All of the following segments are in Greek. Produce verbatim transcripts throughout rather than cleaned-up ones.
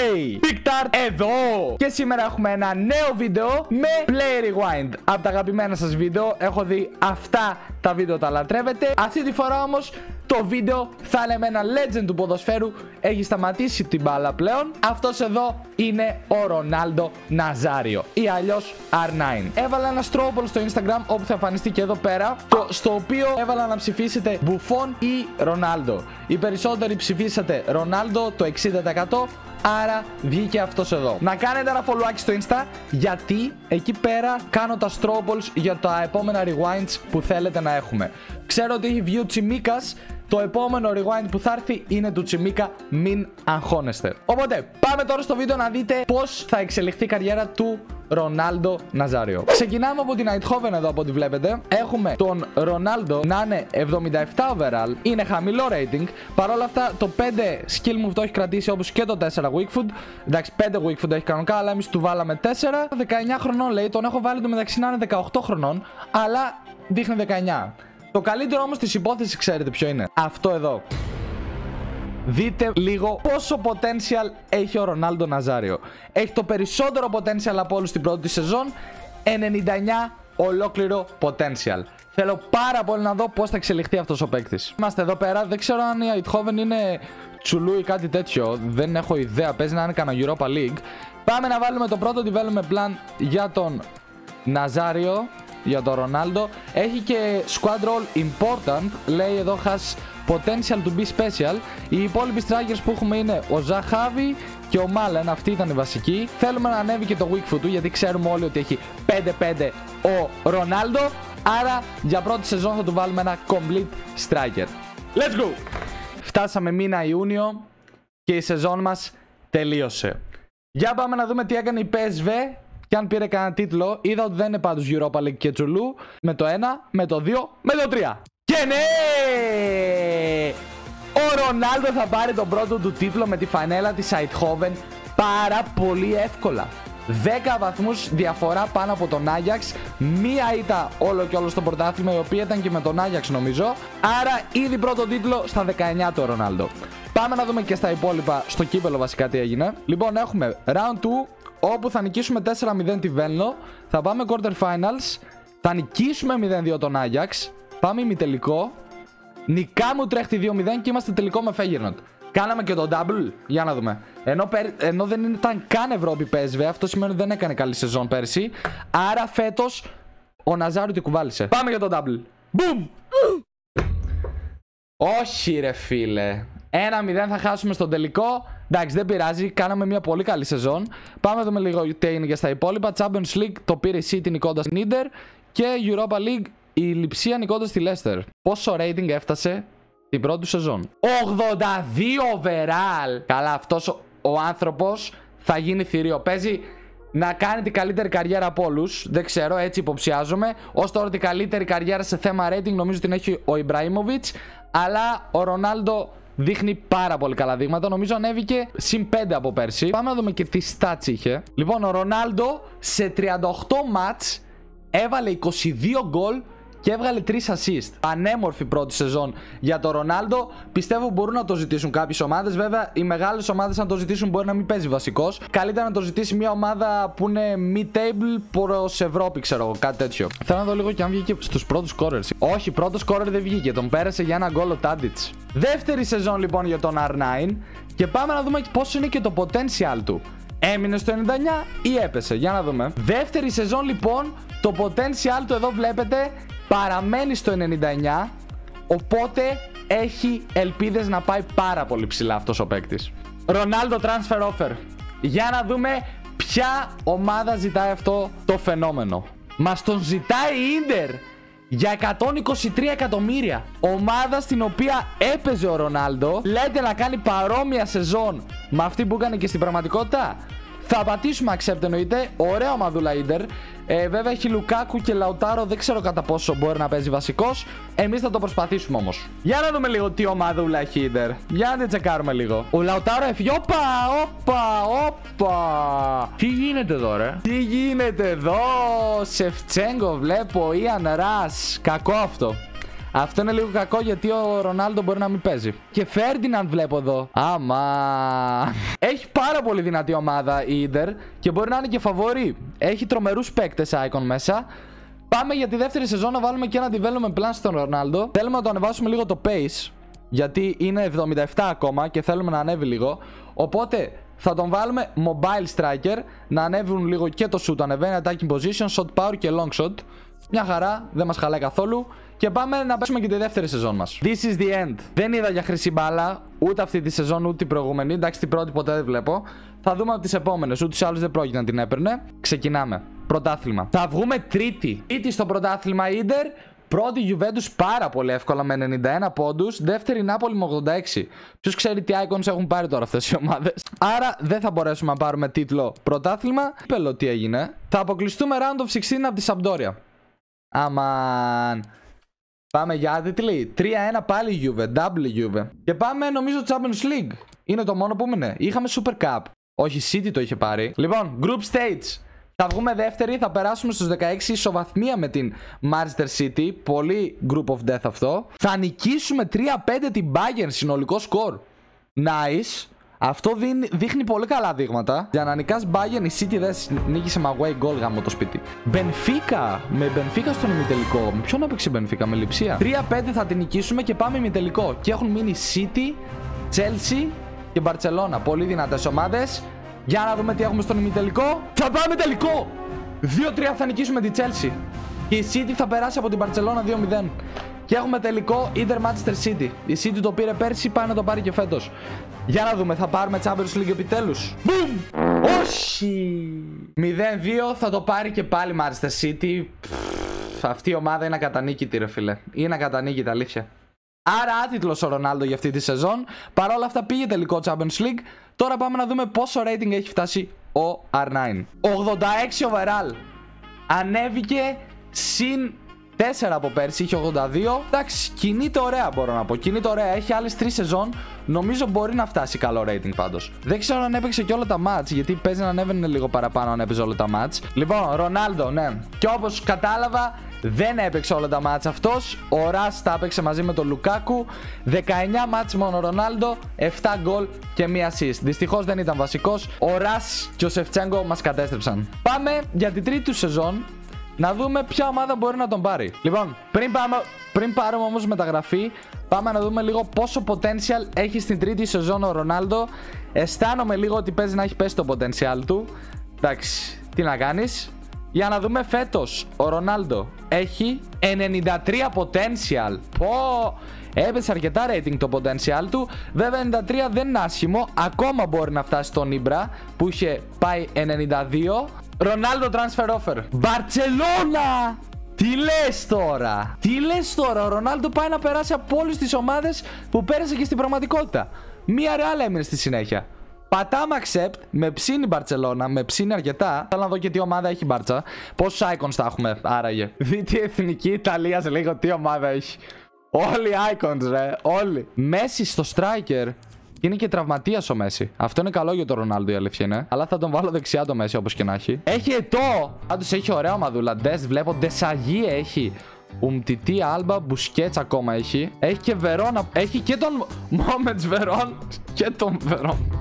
Hey! Pictart εδώ! Και σήμερα έχουμε ένα νέο βίντεο με Play Rewind. Από τα αγαπημένα σας βίντεο, έχω δει αυτά τα βίντεο, τα λατρεύετε. Αυτή τη φορά όμως το βίντεο θα είναι με ένα legend του ποδοσφαίρου. Έχει σταματήσει την μπάλα πλέον. Αυτός εδώ είναι ο Ρονάλντο Ναζάριο ή αλλιώς αρ νάιν. Έβαλα ένα straw poll στο Instagram, όπου θα εμφανιστεί και εδώ πέρα, το, στο οποίο έβαλα να ψηφίσετε Μπουφόν ή Ρονάλντο. Οι περισσότεροι ψηφίσατε Ρονάλντο, το εξήντα τοις εκατό. Άρα βγήκε αυτός εδώ. Να κάνετε ένα follow στο Insta, γιατί εκεί πέρα κάνω τα straw polls για τα επόμενα rewinds που θέλετε να έχουμε. Ξέρω ότι έχει βγει ο Τσιμίκας. Το επόμενο rewind που θα έρθει είναι του Τσιμίκα, μην αγχώνεστε. Οπότε πάμε τώρα στο βίντεο να δείτε πώς θα εξελιχθεί η καριέρα του Ρονάλντο Ναζάριο. Ξεκινάμε από την Eindhoven εδώ, από ό,τι βλέπετε. Έχουμε τον Ρονάλντο να είναι εβδομήντα επτά overall. Είναι χαμηλό rating. Παρ' όλα αυτά το πέντε skill move το έχει κρατήσει, όπως και το τέσσερα weak food. Εντάξει, πέντε weak food έχει κανονικά, αλλά εμείς του βάλαμε τέσσερα. δεκαεννιά χρονών λέει, τον έχω βάλει το μεταξύ να είναι δεκαοκτώ χρονών, αλλά δείχνει δεκαεννιά. Το καλύτερο όμως της υπόθεσης ξέρετε ποιο είναι? Αυτό εδώ. Δείτε λίγο πόσο potential έχει ο Ρονάλντο Ναζάριο. Έχει το περισσότερο potential από όλους στην πρώτη σεζόν. ενενήντα εννιά ολόκληρο potential. Θέλω πάρα πολύ να δω πώς θα εξελιχθεί αυτός ο παίκτης. Είμαστε εδώ πέρα. Δεν ξέρω αν η Eindhoven είναι τσουλού ή κάτι τέτοιο. Δεν έχω ιδέα. Παίζει να είναι κανένα Europa League. Πάμε να βάλουμε το πρώτο development plan για τον Ναζάριο, για τον Ρονάλντο. Έχει και squad role important. Λέει εδώ has potential to be special. Οι υπόλοιποι strikers που έχουμε είναι ο Ζαχάβι και ο Μάλεν. Αυτοί ήταν οι βασικοί. Θέλουμε να ανέβει και το weak foot του, γιατί ξέρουμε όλοι ότι έχει πέντε πέντε ο Ρονάλντο. Άρα για πρώτη σεζόν θα του βάλουμε ένα complete striker. Let's go! Φτάσαμε μήνα Ιούνιο και η σεζόν μας τελείωσε. Για πάμε να δούμε τι έκανε η πι ες βι και αν πήρε κανένα τίτλο. Είδα ότι δεν είναι πάντως Europa League και τσουλού. Με το ένα, με το δύο, με το τρία. Και ναι! Ο Ρονάλντο θα πάρει τον πρώτο του τίτλο με τη φανέλα της Eindhoven πάρα πολύ εύκολα. δέκα βαθμούς διαφορά πάνω από τον Άγιαξ. Μία ήττα όλο και όλο στο πρωτάθλημα, η οποία ήταν και με τον Άγιαξ νομίζω. Άρα ήδη πρώτο τίτλο στα δεκαεννιά του Ρονάλντο. Πάμε να δούμε και στα υπόλοιπα, στο κύπελο βασικά τι έγινε. Λοιπόν, έχουμε round two, όπου θα νικήσουμε τέσσερα μηδέν τη Βέλνο. Θα πάμε quarter finals. Θα νικήσουμε μηδέν δύο τον Άγιαξ. Πάμε ημιτελικό. Νικά μου τρέχει δύο μηδέν και είμαστε τελικό με Φέγερνοντ. Κάναμε και το double. Για να δούμε. Ενώ, περ... Ενώ δεν ήταν καν Ευρώπη πι ες βι, αυτό σημαίνει ότι δεν έκανε καλή σεζόν πέρσι. Άρα φέτος ο Ναζάριο την κουβάλισε. Πάμε για το double. Boom! Όχι ρε φίλε. ένα μηδέν θα χάσουμε στον τελικό. Εντάξει, δεν πειράζει. Κάναμε μια πολύ καλή σεζόν. Πάμε να δούμε λίγο τι έγινε και στα υπόλοιπα. Champions League το πήρε η City νικώντας την Ίντερ. Και Europa League η Λιψία νικώντας τη Leicester. Πόσο rating έφτασε την πρώτη σεζόν? ογδόντα δύο overall. Καλά, αυτός ο, ο άνθρωπος θα γίνει θηρίο. Παίζει να κάνει την καλύτερη καριέρα από όλους. Δεν ξέρω, έτσι υποψιάζομαι. Ως τώρα την καλύτερη καριέρα σε θέμα rating νομίζω την έχει ο Ιμπραήμοβιτς. Αλλά ο Ρονάλντο δείχνει πάρα πολύ καλά δείγματα. Νομίζω ανέβηκε συν πέντε από πέρσι. Πάμε να δούμε και τι stats είχε. Λοιπόν, ο Ρονάλντο σε τριάντα οκτώ μάτς έβαλε είκοσι δύο γκολ και έβγαλε τρία assist. Πανέμορφη πρώτη σεζόν για τον Ρονάλντο. Πιστεύω μπορούν να το ζητήσουν κάποιες ομάδες. Βέβαια, οι μεγάλες ομάδες να το ζητήσουν μπορεί να μην παίζει βασικός. Καλύτερα να το ζητήσει μια ομάδα που είναι mid-table προς Ευρώπη, ξέρω εγώ, κάτι τέτοιο. Θέλω να δω λίγο και αν βγήκε στους πρώτους scorers. Όχι, πρώτο scorer δεν βγήκε. Τον πέρασε για ένα γκολ ο Τάντιτς. Δεύτερη σεζόν λοιπόν για τον αρ νάιν. Και πάμε να δούμε πόσο είναι και το potential του. Έμεινε στο ενενήντα εννιά ή έπεσε? Για να δούμε. Δεύτερη σεζόν λοιπόν. Το potential του εδώ βλέπετε παραμένει στο ενενήντα εννιά. Οπότε έχει ελπίδες να πάει πάρα πολύ ψηλά αυτός ο παίκτης. Ρονάλντο transfer offer. Για να δούμε ποια ομάδα ζητάει αυτό το φαινόμενο. Μας τον ζητάει η Ίντερ για εκατόν είκοσι τρία εκατομμύρια. Ομάδα στην οποία έπαιζε ο Ρονάλντο. Λέτε να κάνει παρόμοια σεζόν με αυτή που έκανε και στην πραγματικότητα. Θα πατήσουμε accept εννοείται. Ωραία ομαδούλα Ίντερ. Ε, βέβαια έχει Λουκάκου και Λαουτάρο. Δεν ξέρω κατά πόσο μπορεί να παίζει βασικός. Εμείς θα το προσπαθήσουμε όμως. Για να δούμε λίγο τι ομαδούλα έχει Ίντερ. Για να την τσεκάρουμε λίγο. Ο Λαουτάρο έφυγε. Όπα, όπα, όπα. Τι γίνεται εδώ ρε? Τι γίνεται εδώ? Σεφτσέγκο βλέπω. Ιαν Ρας. Κακό αυτό. Αυτό είναι λίγο κακό γιατί ο Ρονάλντο μπορεί να μην παίζει. Και Φέρντιναντ βλέπω εδώ. Άμα. Έχει πάρα πολύ δυνατή ομάδα η Ίντερ και μπορεί να είναι και φαβορί. Έχει τρομερούς παίκτες Icon μέσα. Πάμε για τη δεύτερη σεζόν να βάλουμε και ένα development plan στον Ρονάλντο. Θέλουμε να το ανεβάσουμε λίγο το pace, γιατί είναι εβδομήντα επτά ακόμα και θέλουμε να ανέβει λίγο. Οπότε θα τον βάλουμε mobile striker, να ανέβουν λίγο και το shoot. Ανεβαίνει attacking position, shot power και long shot. Μια χαρά, δεν μας χαλάει καθόλου. Και πάμε να παίξουμε και τη δεύτερη σεζόν μας. This is the end. Δεν είδα για χρυσή μπάλα ούτε αυτή τη σεζόν ούτε την προηγούμενη. Εντάξει, την πρώτη ποτέ δεν βλέπω. Θα δούμε από τις επόμενες. Ούτως ή άλλως δεν πρόκειται να την έπαιρνε. Ξεκινάμε. Πρωτάθλημα. Θα βγούμε τρίτη. Τρίτη στο πρωτάθλημα Ίντερ. Πρώτη Juventus πάρα πολύ εύκολα με ενενήντα ένα πόντους. Δεύτερη Νάπολη με ογδόντα έξι. Ποιος ξέρει τι icons έχουν πάρει τώρα αυτές οι ομάδες. Άρα δεν θα μπορέσουμε να πάρουμε τίτλο πρωτάθλημα. Πέλο τι έγινε. Θα αποκλειστούμε round of εξήντα από τη Sampdoria. Αμάν. Πάμε για τίτλοι. τρία ένα πάλι Juve. Double Juve. Και πάμε νομίζω Champions League. Είναι το μόνο που έμεινε. Είχαμε Super Cup. Όχι, City το είχε πάρει. Λοιπόν, Group Stage. Θα βγούμε δεύτερη, θα περάσουμε στους δεκαέξι ισοβαθμία με την Manchester City. Πολύ group of death αυτό. Θα νικήσουμε τρία πέντε την Bayern, συνολικό σκορ. Nice. Αυτό δείχνει, δείχνει πολύ καλά δείγματα. Για να νικάς Bayern, η City δεν νίκησε με away goal γάμο το σπίτι. Benfica. Με Benfica στον ημιτελικό. Με ποιον έπαιξε Benfica, με Λειψία. τρία πέντε θα την νικήσουμε και πάμε ημιτελικό. Και έχουν μείνει City, Chelsea και Barcelona. Πολύ δυνατές ομάδες. Για να δούμε τι έχουμε στον ημιτελικό. Θα πάμε τελικό! δύο τρία θα νικήσουμε τη Chelsea. Και η City θα περάσει από την Barcelona δύο μηδέν. Και έχουμε τελικό Inter Manchester City. Η City το πήρε πέρσι, πάει να το πάρει και φέτος. Για να δούμε, θα πάρουμε Champions League επιτέλους. Boom! Όχι! μηδέν δύο θα το πάρει και πάλι Manchester City. Πφ, αυτή η ομάδα είναι ακατανίκητη ρε φίλε. Είναι ακατανίκητη, αλήθεια. Άρα άτιτλος ο Ρονάλντο για αυτή τη σεζόν. Παρ' όλα αυτά πήγε τελικό Champions League. Τώρα πάμε να δούμε πόσο rating έχει φτάσει ο αρ νάιν. ογδόντα έξι overall. Ανέβηκε συν τέσσερα από πέρσι, είχε ογδόντα δύο. Εντάξει, κινείται ωραία μπορώ να πω. Κινείται ωραία, έχει άλλες τρεις σεζόν. Νομίζω μπορεί να φτάσει καλό rating πάντως. Δεν ξέρω αν έπαιξε και όλα τα match, γιατί παίζει να ανέβαινε λίγο παραπάνω αν έπαιζε όλα τα match. Λοιπόν, Ρονάλντο, ναι. Και όπως κατάλαβα, δεν έπαιξε όλα τα μάτς αυτός. Ο Ρας τα έπαιξε μαζί με τον Λουκάκου. δεκαεννιά μάτς μόνο ο Ρονάλντο, επτά γκολ και μία assist. Δυστυχώς δεν ήταν βασικός. Ο Ρας και ο Σεφτσέγκο μας κατέστρεψαν. Πάμε για την τρίτη του σεζόν να δούμε ποια ομάδα μπορεί να τον πάρει. Λοιπόν, πριν, πάμε, πριν πάρουμε όμως μεταγραφή, πάμε να δούμε λίγο πόσο potential έχει στην τρίτη σεζόν ο Ρονάλντο. Αισθάνομαι λίγο ότι παίζει να έχει πέσει το potential του. Εντάξει, τι να κάνεις. Για να δούμε φέτος, ο Ρονάλντο έχει ενενήντα τρία potential. Πω, έπεσε αρκετά rating το potential του. Βέβαια ενενήντα τρία δεν είναι άσχημο. Ακόμα μπορεί να φτάσει στον Ήμπρα που είχε πάει ενενήντα δύο. Ρονάλντο transfer offer. Μπαρτσελώνα! Τι λες τώρα? Τι λες τώρα? Ο Ρονάλντο πάει να περάσει από όλες τις ομάδες που πέρασε και στην πραγματικότητα. Μία Ρεάλ έμεινε στη συνέχεια. Πατάμε accept, με ψήνει η Μπαρτσελώνα, με ψήνει αρκετά. Θέλω να δω και τι ομάδα έχει η Μπάρτσα. Πόσους icons θα έχουμε άραγε? Δείτε η εθνική Ιταλία σε λίγο τι ομάδα έχει. Όλοι icons ρε, όλοι. Μέση στο striker. Είναι και τραυματίας ο Μέση. Αυτό είναι καλό για τον Ρονάλντο η αλήθεια είναι. Αλλά θα τον βάλω δεξιά το Μέση όπως και να έχει. Έχει ετώ! Πάντως έχει ωραία ομαδούλα. Ντες βλέπω, Ντεσαγί έχει. Ουμτιτή, Άλμπα, Μπουσκέτς ακόμα έχει. Έχει και Βερόνα. Έχει και τον Μόμεντς Βερόν και τον Βερόν.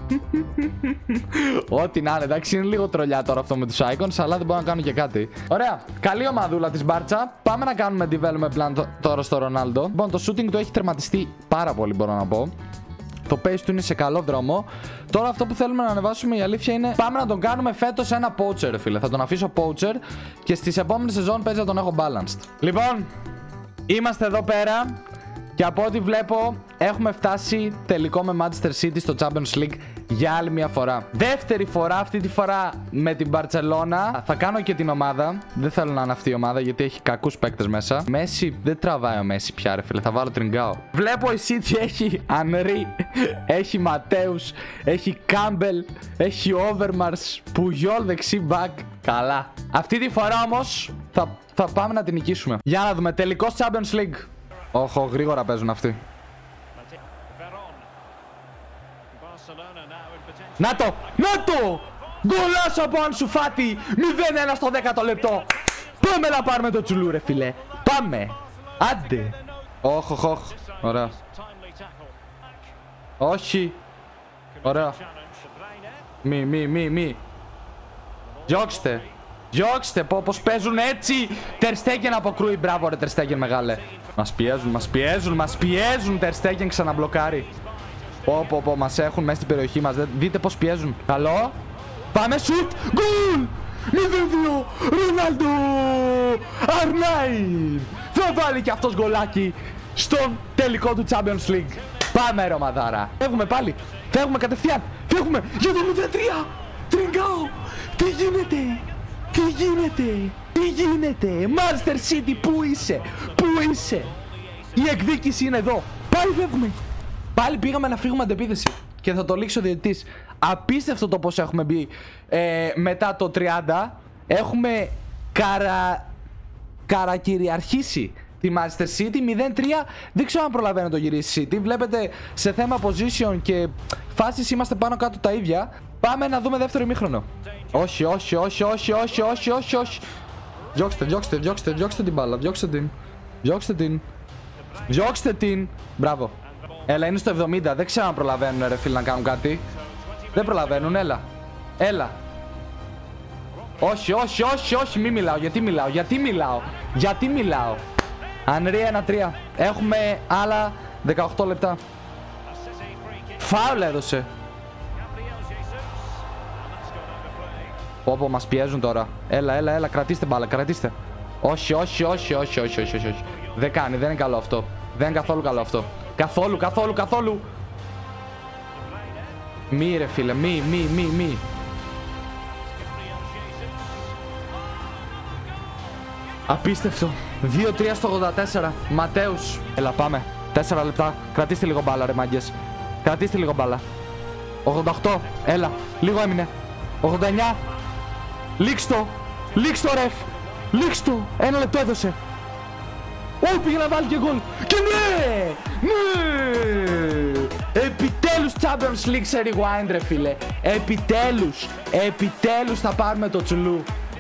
Ό,τι να είναι, εντάξει, είναι λίγο τρολιά τώρα αυτό με τους icons, αλλά δεν μπορώ να κάνω και κάτι. Ωραία, καλή ομαδούλα της Μπάρτσα. Πάμε να κάνουμε development plan τώρα στο Ρονάλντο. Λοιπόν, το shooting του έχει τερματιστεί πάρα πολύ, μπορώ να πω. Το pace του είναι σε καλό δρόμο. Τώρα αυτό που θέλουμε να ανεβάσουμε η αλήθεια είναι πάμε να τον κάνουμε φέτος ένα poacher, φίλε. Θα τον αφήσω poacher και στις επόμενες σεζόν παίζει να τον έχω balanced. Λοιπόν, είμαστε εδώ πέρα. Και από ό,τι βλέπω έχουμε φτάσει τελικό με Manchester City στο Champions League για άλλη μια φορά. Δεύτερη φορά, αυτή τη φορά με την Barcelona. Θα κάνω και την ομάδα. Δεν θέλω να είναι αυτή η ομάδα γιατί έχει κακούς παίκτες μέσα. Μέση, δεν τραβάει ο Μέση πια ρε φίλε, θα βάλω Τριγκάο. Βλέπω η City έχει Ανρί, έχει Ματέους, έχει Κάμπελ, έχει Overmars, Πουγιόλ δεξί back. Καλά. Αυτή τη φορά όμως θα, θα πάμε να την νικήσουμε. Για να δούμε, τελικό Champions League. Όχο, γρήγορα παίζουν αυτοί. Να το! Να το! Γκολάσο από Άνσου Φάτι! μηδέν ένα στο δέκατο λεπτό! Πάμε να πάρουμε το τσουλού ρε φίλε! Πάμε! Άντε! Όχ, όχ, όχ. Ωραία. Όχι. Ωραία. Μη, μη, μη, μη. Διώξτε. Διώξτε. Πω, πως παίζουν έτσι. Τερ Στέγγεν αποκρούει. Μπράβο ρε Τερ Στέγγεν μεγάλε. Μας πιέζουν, μας πιέζουν, μας πιέζουν. Τερ Στέγγεν ξαναμπλοκάρει. Πω, πω, πω. Μας έχουν μέσα στην περιοχή μας. Δείτε πως πιέζουν. Καλό. Πάμε σουτ. Γκολ. μηδέν δύο. Ρονάλντο. Αρνάιν. Θα βάλει και αυτός γκολάκι στον τελικό του Champions League. Πάμε ρε ομαδάρα. Φεύγουμε πάλι. Φεύγουμε κατευθείαν. Φεύγουμε για το μηδέν τρία. Τριγκάω. Τι γίνεται. Τι γίνεται. Τι γίνεται. Manchester City πού είσαι. Πού είσαι. Η εκδίκηση είναι εδώ. Πάλι φεύγουμε. Πάλι πήγαμε να φύγουμε αντεπίθεση. Και θα το λήξει ο διαιτητής. Απίστευτο το πως έχουμε μπει ε, μετά το τριάντα. Έχουμε καρα... καρακυριαρχήσει τη Manchester City. Μηδέν τρία. Δεν ξέρω αν προλαβαίνει να το γυρίσει City. Βλέπετε σε θέμα position και φάσεις είμαστε πάνω κάτω τα ίδια. Πάμε να δούμε δεύτερο ημίχρονο. Όχι, όχι, όχι, όχι, όχι, όχι, όχι, όχι. Διώξτε, διώξτε, διώξτε, διώξτε την μπάλα. Διώξτε την. Διώξτε την. Διώξτε την. Μπράβο. Έλα, είναι στο εβδομήντα. Δεν ξέρω αν προλαβαίνουν ρε φίλοι να κάνουν κάτι. Δεν προλαβαίνουν, έλα. Έλα. Όχι, όχι, όχι, όχι, μη μιλάω. Γιατί μιλάω, γιατί μιλάω. Γιατί μιλάω. Ανρί ένα τρία. Έχουμε άλλα δεκαοκτώ λεπτά. Φάουλ έδωσε. Όπω μας πιέζουν τώρα. Έλα, έλα, έλα, κρατήστε μπάλα, κρατήστε. Όχι, όχι, όχι, όχι, όχι, όχι, όχι. Δεν κάνει, δεν είναι καλό αυτό. Δεν είναι καθόλου καλό αυτό. Καθόλου, καθόλου, καθόλου. Μη ρε φίλε, μη, μη, μη, μη. Απίστευτο. δύο τρία στο ογδόντα τέσσερα. Ματέους. Έλα, πάμε. τέσσερα λεπτά. Κρατήστε λίγο μπάλα, ρε μάγκες. Κρατήστε λίγο μπάλα. ογδόντα οκτώ. Έλα. Λίγο έμεινε. ογδόντα εννιά. Λήξτο. Λήξτο, ρεφ. Λήξτο. Ένα λεπτό έδωσε. Ω, πήγε να βάλει και γκολ. Και ναι. Ναι. Επιτέλους Champions League σε rewind, ρε φίλε. Επιτέλους. Επιτέλους θα πάρουμε το τσουλού.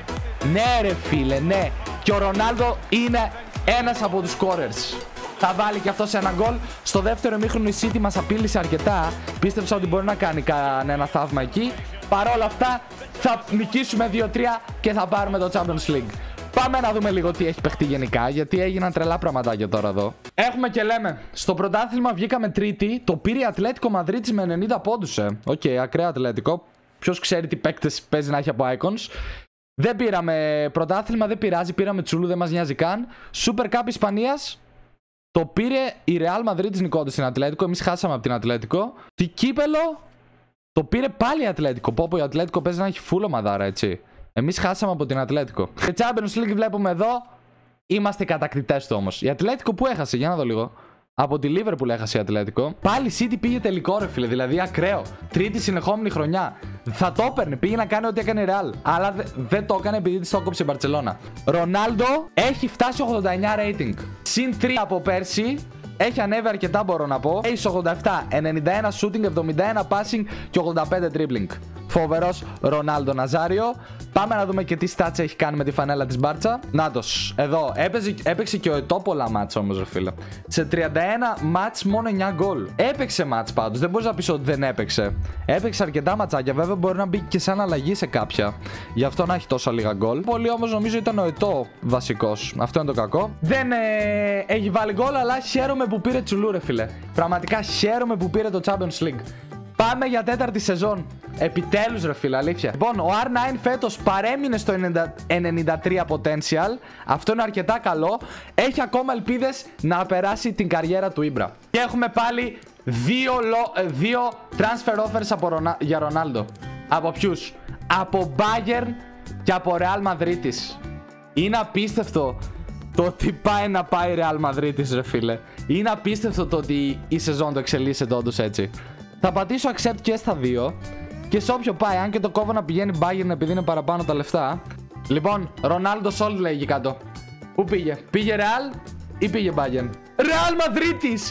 Ναι, ρε φίλε, ναι. Και ο Ρονάλντο είναι ένας από τους scorers. Θα βάλει και αυτός ένα γκολ. Στο δεύτερο ημίχρονο η City μας απείλησε αρκετά. Πίστεψα ότι μπορεί να κάνει κανένα θαύμα εκεί. Παρ' όλα αυτά θα νικήσουμε δύο τρία και θα πάρουμε το Champions League. Πάμε να δούμε λίγο τι έχει παιχτεί γενικά, γιατί έγιναν τρελά πραγματάκια τώρα εδώ. Έχουμε και λέμε, στο πρωτάθλημα βγήκαμε τρίτη. Το πήρε η Ατλέτικο Μαδρίτης με ενενήντα πόντους. Ε. Οκ, okay, ακραία Ατλέτικο. Ποιος ξέρει τι παίκτες παίζει να έχει από Icons. Δεν πήραμε πρωτάθλημα, δεν πειράζει. Πήραμε τσουλού, δεν μας νοιάζει καν. Super Cup Ισπανίας. Το πήρε η Real Madrid νικώντας στην Ατλέτικο. Εμείς χάσαμε από την Ατλέτικο. Τι κύπελο το πήρε πάλι η Ατλέτικο. Πω πω η Ατλέτικο παίζει να έχει full ομαδάρα, έτσι. Εμείς χάσαμε από την Ατλέτικο. Και Champions League βλέπουμε εδώ. Είμαστε οι κατακτητές του όμως. Η Ατλέτικο που έχασε, για να δω λίγο. Από τη Liverpool έχασε η Ατλέτικο. Πάλι η City πήγε τελικό, ρε φίλε. Δηλαδή ακραίο. Τρίτη συνεχόμενη χρονιά. Θα το έπαιρνε. Πήγε να κάνει ό,τι έκανε η Real. Αλλά δε, δεν το έκανε επειδή τη το κόψε η Μπαρτσελώνα. Ρονάλντο έχει φτάσει ογδόντα εννιά rating. Συν τρία από πέρσι. Έχει ανέβει αρκετά, μπορώ να πω. Έχει ογδόντα επτά, ενενήντα ένα shooting, εβδομήντα ένα passing και ογδόντα πέντε dribbling. Φοβερός Ρονάλντο Ναζάριο. Πάμε να δούμε και τι stats έχει κάνει με τη φανέλα της Μπάρτσα. Νάτος, εδώ έπαιζε, έπαιξε και ο Ετώ πολλά μάτς όμως, ρε φίλε. Σε τριάντα ένα μάτς μόνο εννιά γκολ. Έπαιξε μάτς πάντως, δεν μπορείς να πεις ότι δεν έπαιξε. Έπαιξε αρκετά ματσάκια, βέβαια μπορεί να μπει και σαν αλλαγή σε κάποια. Γι' αυτό να έχει τόσα λίγα γκολ. Πολύ όμως νομίζω ήταν ο Ετώ βασικός. Αυτό είναι το κακό. Δεν ε, έχει βάλει γκολ, αλλά χαίρομαι που πήρε τσουλού, ρε φίλε. Πραγματικά χαίρομαι που πήρε το Champions League. Πάμε για τέταρτη σεζόν. Επιτέλους, ρε φίλε, αλήθεια. Λοιπόν, ο αρ εννιά φέτος παρέμεινε στο ενενήντα τρία potential. Αυτό είναι αρκετά καλό. Έχει ακόμα ελπίδες να περάσει την καριέρα του Ήμπρα. Και έχουμε πάλι δύο, λο... δύο transfer offers από Ρονα... για Ρονάλντο. Από ποιους? Από Bayern και από Real Madrid. Είναι απίστευτο το ότι πάει να πάει Real Madrid, ρε φίλε. Είναι απίστευτο το ότι η σεζόν το εξελίσσεται όντως έτσι. Θα πατήσω accept και στα δύο. Και σε όποιο πάει, αν και το κόβω να πηγαίνει Bayern επειδή είναι παραπάνω τα λεφτά. Λοιπόν, Ρονάλντο Sold λέγει κάτω. Πού πήγε? Πήγε Real ή πήγε Bayern? Real Madrid!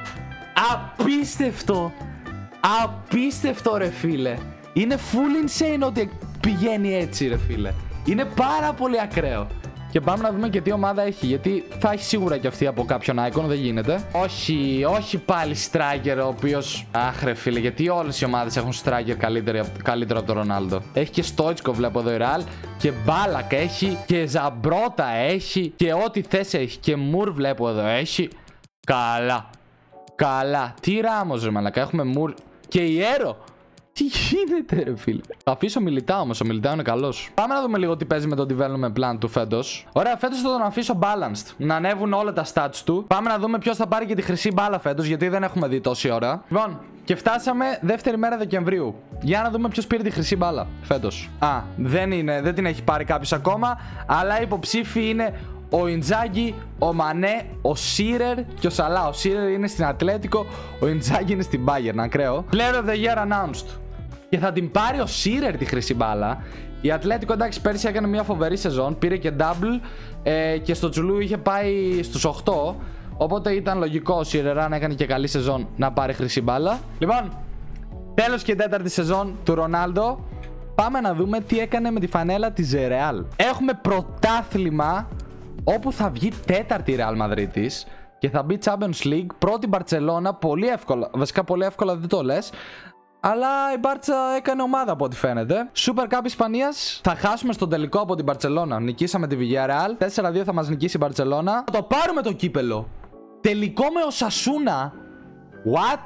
Απίστευτο! Απίστευτο, ρε φίλε. Είναι full insane ότι πηγαίνει έτσι, ρε φίλε. Είναι πάρα πολύ ακραίο. Και πάμε να δούμε και τι ομάδα έχει. Γιατί θα έχει σίγουρα και αυτή από κάποιον icon, δεν γίνεται. Όχι, όχι πάλι striker, ο οποίος. Αχ, ρε φίλε, γιατί όλες οι ομάδες έχουν striker καλύτερο, καλύτερο από τον Ρονάλντο. Έχει και Στόιτσκο, βλέπω εδώ η Real. Και Μπάλακ έχει. Και Ζαμπρότα έχει. Και ό,τι θες έχει. Και Μουρ βλέπω εδώ έχει. Καλά. Καλά. Τι Ράμος, ρε μαλακά. Έχουμε Μουρ. Και Ιέρο. Τι γίνεται, ρε φίλε. Θα αφήσω Μιλιτάο όμως. Ο Μιλιτάο είναι καλός. Πάμε να δούμε λίγο τι παίζει με το development plan του φέτος. Ωραία, φέτος θα τον αφήσω balanced. Να ανέβουν όλα τα stats του. Πάμε να δούμε ποιος θα πάρει και τη χρυσή μπάλα φέτος. Γιατί δεν έχουμε δει τόση ώρα. Λοιπόν, και φτάσαμε δεύτερη μέρα Δεκεμβρίου. Για να δούμε ποιος πήρε τη χρυσή μπάλα φέτος. Α, δεν είναι, δεν την έχει πάρει κάποιος ακόμα. Αλλά οι υποψήφοι είναι ο Ιντζάγκη, ο Μανέ, ο Σίρερ και ο Σαλά. Ο Σίρερ είναι στην Ατλέτικο, ο Ιντζάγκη είναι στην Bayern, ακραίο. Player of the Year announced. Και θα την πάρει ο Σίρερ τη χρυσή μπάλα. Η Ατλέτικο, εντάξει, πέρσι έκανε μια φοβερή σεζόν. Πήρε και double ε, και στο Τσουλού είχε πάει στους οκτώ. Οπότε ήταν λογικό ο Σίρερ, αν έκανε και καλή σεζόν, να πάρει χρυσή μπάλα. Λοιπόν, τέλος και τέταρτη σεζόν του Ρονάλντο. Πάμε να δούμε τι έκανε με τη φανέλα της Real. Έχουμε πρωτάθλημα όπου θα βγει τέταρτη Real Madrid και θα μπει Champions League, πρώτη Barcelona, πολύ εύκολα, βασικά πολύ εύκολα δεν το λες, αλλά η Μπάρτσα έκανε ομάδα από ό,τι φαίνεται. Super Cup Ισπανίας, θα χάσουμε στον τελικό από την Barcelona, νικήσαμε τη Villarreal, τέσσερα δύο θα μας νικήσει η Barcelona, θα το πάρουμε το κύπελο, τελικό με ο Σασούνα, what,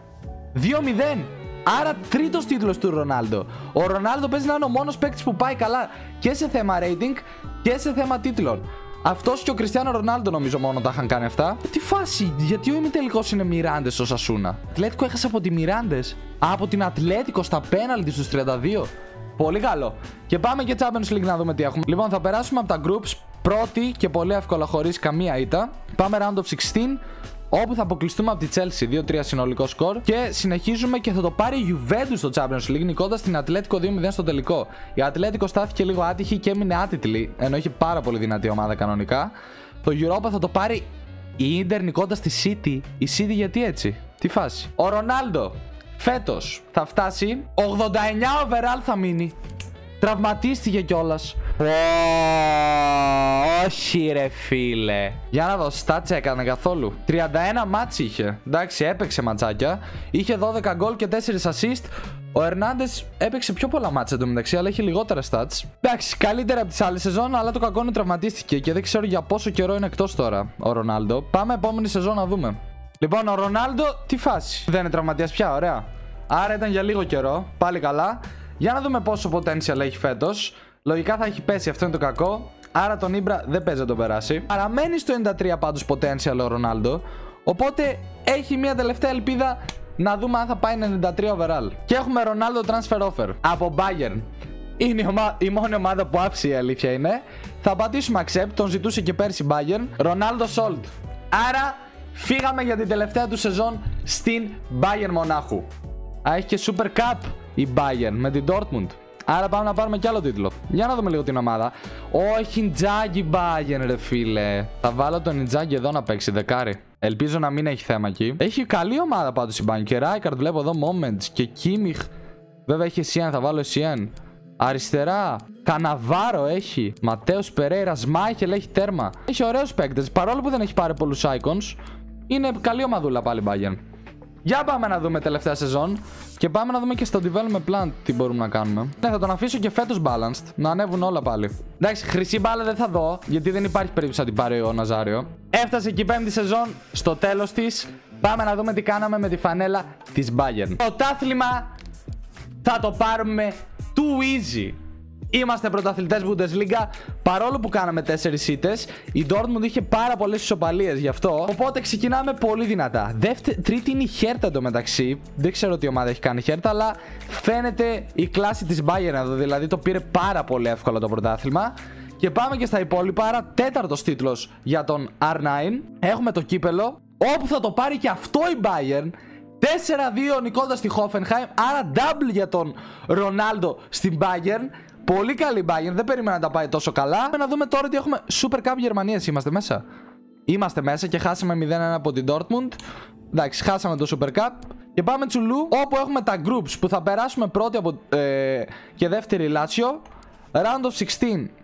δύο μηδέν. Άρα τρίτος τίτλος του Ρονάλντο. Ο Ρονάλντο παίζει να είναι ο μόνος παίκτης που πάει καλά και σε θέμα rating και σε θέμα τίτλων. Αυτός και ο Κριστιάνο Ρονάλντο νομίζω μόνο τα είχαν κάνει αυτά. Τι φάση, γιατί ο ημιτελικός είναι Μιράντες ο Σασούνα. Ατλέτικο έχασε από τη Μιράντες. Από την Ατλέτικο στα πέναλτι στους τριάντα δύο. Πολύ καλό. Και πάμε και Champions League να δούμε τι έχουμε. Λοιπόν, θα περάσουμε από τα groups πρώτη και πολύ εύκολα χωρίς καμία ήττα. Πάμε round of sixteen. Όπου θα αποκλειστούμε από τη Chelsea, δύο τρία συνολικό σκορ. Και συνεχίζουμε και θα το πάρει η Juventus στο Champions League, νικώντας την Ατλέτικο δύο μηδέν στο τελικό. Η Ατλέτικο στάθηκε λίγο άτυχη και έμεινε άτιτλη, ενώ είχε πάρα πολύ δυνατή ομάδα κανονικά. Το Europa θα το πάρει η Inter νικώντας τη City. Η City γιατί έτσι, τι φάση. Ο Ρονάλντο φέτος θα φτάσει ογδόντα εννιά overall θα μείνει. Τραυματίστηκε κιόλας. Oh, όχι ρε φίλε. Για να δω, stats έκανε καθόλου. τριάντα ένα μάτς είχε. Εντάξει, έπαιξε ματσάκια. Είχε δώδεκα γκολ και τέσσερα assist. Ο Ερνάντες έπαιξε πιο πολλά μάτς εντωμεταξύ, αλλά είχε λιγότερα stats. Εντάξει, καλύτερα από τις άλλες σεζόν, αλλά το κακό είναι τραυματίστηκε και δεν ξέρω για πόσο καιρό είναι εκτός τώρα ο Ρονάλντο. Πάμε επόμενη σεζόν να δούμε. Λοιπόν, ο Ρονάλντο, τι φάση. Δεν είναι τραυματίας πια, ωραία. Άρα ήταν για λίγο καιρό. Πάλι καλά. Για να δούμε πόσο potential έχει φέτος. Λογικά θα έχει πέσει, αυτό είναι το κακό. Άρα τον Ήμπρα δεν παίζει να τον περάσει. Παραμένει στο ενενήντα τρία πάντως potential ο Ρονάλντο. Οπότε έχει μια τελευταία ελπίδα να δούμε αν θα πάει ενενήντα τρία overall. Και έχουμε Ρονάλντο transfer offer από Bayern. Είναι η, ομα... η μόνη ομάδα που άφησε, η αλήθεια είναι. Θα πατήσουμε accept, τον ζητούσε και πέρσι Bayern. Ρονάλντο sold. Άρα φύγαμε για την τελευταία του σεζόν στην Bayern Μονάχου. Α, έχει και Super Cup η Bayern με την Dortmund. Άρα πάμε να πάρουμε κι άλλο τίτλο. Για να δούμε λίγο την ομάδα. Όχι, Ιντζάγκη Bayern, ρε φίλε. Θα βάλω τον Ιντζάγκη εδώ να παίξει δεκάρι. Ελπίζω να μην έχει θέμα εκεί. Έχει καλή ομάδα πάντως η Bayern. Και Ράικαρντ βλέπω εδώ Moments και Κίμιχ. Βέβαια έχει Εσιέν, θα βάλω Εσιέν. Αριστερά Καναβάρο έχει. Ματέος Περέιρα, Σμάιχελ έχει τέρμα. Έχει ωραίους παίκτες. Παρόλο που δεν έχει πάρει πολλούς icons, είναι καλή ομαδούλα πάλι Bayern. Για πάμε να δούμε τελευταία σεζόν. Και πάμε να δούμε και στο development plan τι μπορούμε να κάνουμε. Ναι, θα τον αφήσω και φέτος balanced. Να ανέβουν όλα πάλι. Εντάξει, χρυσή μπάλα δεν θα δω, γιατί δεν υπάρχει περίπτωση να την πάρει ο Ναζάριο. Έφτασε και η πέμπτη σεζόν, στο τέλος της. Πάμε να δούμε τι κάναμε με τη φανέλα της Bayern. Το τάθλημα θα το πάρουμε too easy. Είμαστε πρωταθλητές Bundesliga, παρόλο που κάναμε τέσσερις ήττες. Η Dortmund είχε πάρα πολλές ισοπαλίες γι' αυτό. Οπότε ξεκινάμε πολύ δυνατά. Δεύτε... Τρίτη είναι η Hertha εντωμεταξύ. Δεν ξέρω τι ομάδα έχει κάνει η Hertha, αλλά φαίνεται η κλάση της Bayern εδώ. Δηλαδή το πήρε πάρα πολύ εύκολα το πρωτάθλημα. Και πάμε και στα υπόλοιπα. Άρα τέταρτος τίτλος για τον αρ νάιν. Έχουμε το κύπελο, όπου θα το πάρει και αυτό η Bayern. τέσσερα δύο νικώντας τη Hoffenheim. Άρα double για τον Ρονάλντο στην Bayern. Πολύ καλή Bayern, δεν περίμενα να τα πάει τόσο καλά. Πάμε να δούμε τώρα ότι έχουμε Super Cup Γερμανίας. Είμαστε μέσα. Είμαστε μέσα και χάσαμε μηδέν ένα από την Dortmund. Εντάξει, χάσαμε το Super Cup. Και πάμε Τσουλού, όπου έχουμε τα groups που θα περάσουμε πρώτη από, ε, και δεύτερη Lazio. Round of sixteen.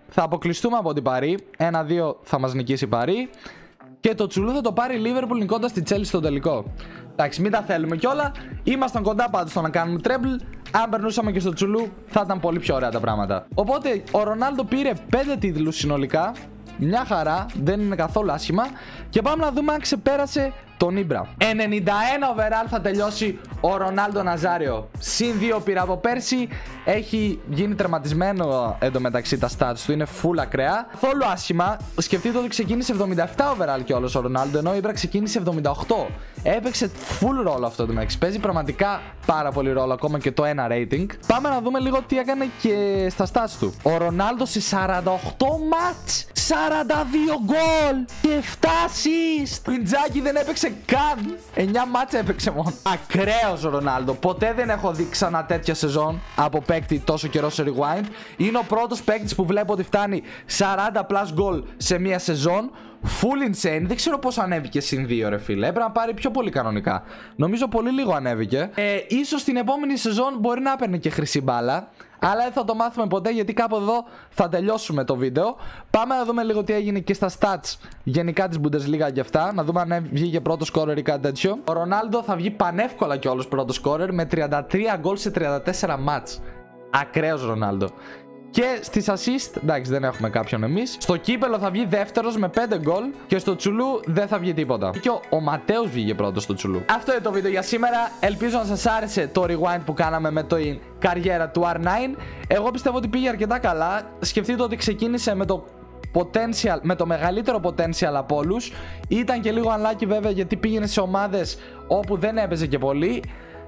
θα αποκλειστούμε από την Παρί. ένα δύο θα μας νικήσει η Παρί. Και το Τσουλού θα το πάρει η Liverpool νικώντας τη Chelsea στο τελικό. Εντάξει, μην τα θέλουμε κιόλα. Ήμασταν κοντά πάντως στο να κάνουμε treble. Αν περνούσαμε και στο Τσουλού, θα ήταν πολύ πιο ωραία τα πράγματα. Οπότε ο Ρονάλντο πήρε πέντε τίτλους συνολικά. Μια χαρά, δεν είναι καθόλου άσχημα. Και πάμε να δούμε αν ξεπέρασε τον Ήμπρα. ενενήντα ένα overall θα τελειώσει ο Ρονάλντο Ναζάριο. Συν δύο πήρε από πέρσι. Έχει γίνει τερματισμένο εντωμεταξύ τα stats του. Είναι full ακραία. Καθόλου άσχημα. Σκεφτείτε ότι ξεκίνησε εβδομήντα επτά overall κιόλας ο Ρονάλντο, ενώ ο Ήμπρα ξεκίνησε εβδομήντα οκτώ. Έπαιξε full ρόλο αυτό το μεταξύ. Παίζει πραγματικά πάρα πολύ ρόλο, ακόμα και το ένα rating. Πάμε να δούμε λίγο τι έκανε και στα stats του. Ο Ρονάλντο σε σαράντα οκτώ μάτς, σαράντα δύο γκολ και επτά assist. Πιντζάκι δεν έπαιξε καν. εννιά μάτς έπαιξε μόνο. Ακραίος ο Ρονάλντο. Ποτέ δεν έχω δει ξανά τέτοια σεζόν από παίκτη τόσο καιρό σε Rewind. Είναι ο πρώτος παίκτης που βλέπω ότι φτάνει σαράντα plus γκολ σε μία σεζόν. Full insane. Δεν ξέρω πώς ανέβηκε συν δύο, ρε φίλε. Έπρεπε να πάρει πιο πολύ κανονικά. Νομίζω πολύ λίγο ανέβηκε. Ε, ίσως την επόμενη σεζόν μπορεί να έπαιρνε και χρυσή μπάλα. Αλλά δεν θα το μάθουμε ποτέ, γιατί κάπου εδώ θα τελειώσουμε το βίντεο. Πάμε να δούμε λίγο τι έγινε και στα stats γενικά της Bundesliga και αυτά. Να δούμε αν βγήκε πρώτο scorer ή κάτι τέτοιο. Ο Ρονάλντο θα βγει πανεύκολα κιόλας πρώτο scorer με τριάντα τρία γκολ σε τριάντα τέσσερα μάτς. Ακραίος Ρονάλντο. Και στις assist, εντάξει, δεν έχουμε κάποιον εμείς. Στο κύπελο θα βγει δεύτερος με πέντε γκολ. Και στο Τσουλού δεν θα βγει τίποτα. Και ο, ο Ματέος βγήκε πρώτος στο Τσουλού. Αυτό είναι το βίντεο για σήμερα. Ελπίζω να σας άρεσε το rewind που κάναμε με την καριέρα του αρ νάιν. Εγώ πιστεύω ότι πήγε αρκετά καλά. Σκεφτείτε ότι ξεκίνησε με το potential, με το μεγαλύτερο potential από όλους. Ήταν και λίγο unlucky βέβαια, γιατί πήγαινε σε ομάδες όπου δεν έπαιζε και πολύ.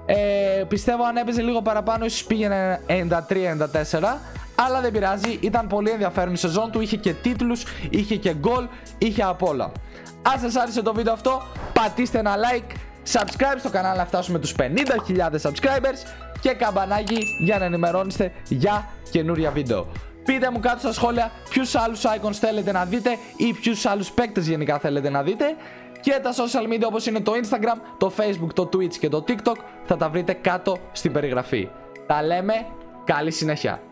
Ε, πιστεύω αν έπαιζε λίγο παραπάνω ίσως πήγαινε ενενήντα τρία ενενήντα τέσσερα. Αλλά δεν πειράζει, ήταν πολύ ενδιαφέρον η σεζόν του. Είχε και τίτλους, είχε και γκολ, είχε απ' όλα. Αν σας άρεσε το βίντεο αυτό, πατήστε ένα like, subscribe στο κανάλι να φτάσουμε τους πενήντα χιλιάδες subscribers και καμπανάκι για να ενημερώνεστε για καινούρια βίντεο. Πείτε μου κάτω στα σχόλια ποιους άλλους icons θέλετε να δείτε ή ποιους άλλους παίκτες γενικά θέλετε να δείτε. Και τα social media όπως είναι το Instagram, το Facebook, το Twitch και το TikTok θα τα βρείτε κάτω στην περιγραφή. Τα λέμε, καλή συνέχεια.